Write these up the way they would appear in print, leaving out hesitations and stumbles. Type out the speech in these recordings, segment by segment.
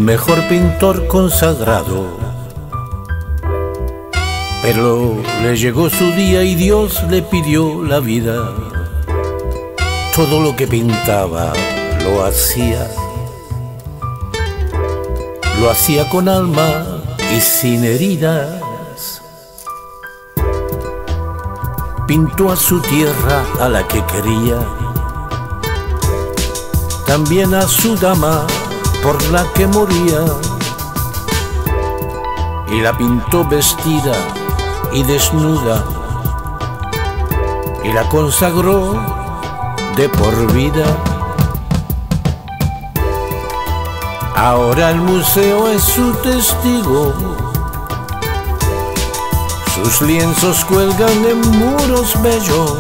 mejor pintor consagrado. Pero le llegó su día y Dios le pidió la vida. Todo lo que pintaba lo hacía con alma y sin heridas. Pintó a su tierra, a la que quería, también a su dama por la que moría, y la pintó vestida y desnuda, y la consagró de por vida. Ahora el museo es su testigo, sus lienzos cuelgan en muros bellos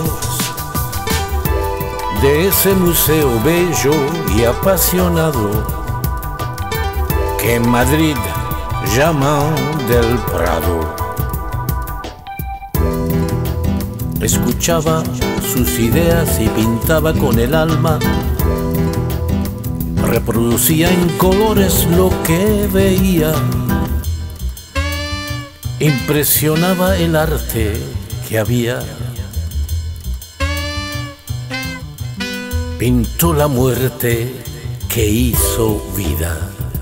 de ese museo bello y apasionado que en Madrid llaman del Prado. Escuchaba sus ideas y pintaba con el alma, reproducía en colores lo que veía, impresionaba el arte que había. Pintó la muerte que hizo vida.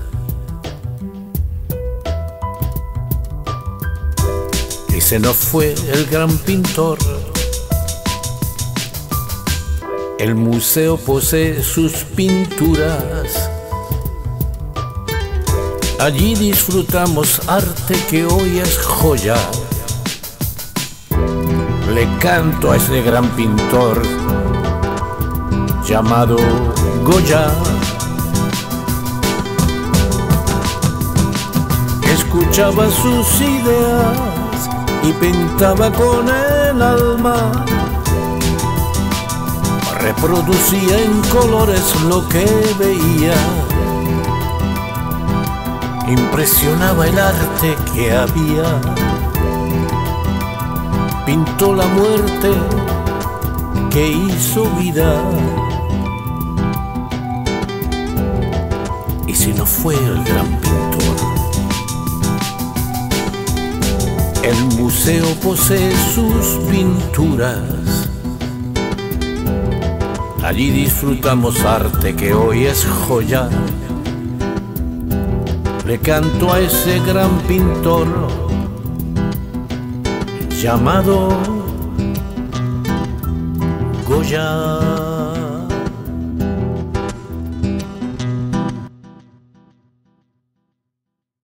Y se nos fue el gran pintor. El museo posee sus pinturas. Allí disfrutamos arte que hoy es joya. Le canto a ese gran pintor llamado Goya. Escuchaba sus ideas y pintaba con el alma, reproducía en colores lo que veía, impresionaba el arte que había. Pintó la muerte que hizo vida. Y si no fue el gran pintor, el museo posee sus pinturas. Allí disfrutamos arte que hoy es joya. Le canto a ese gran pintor llamado Goya.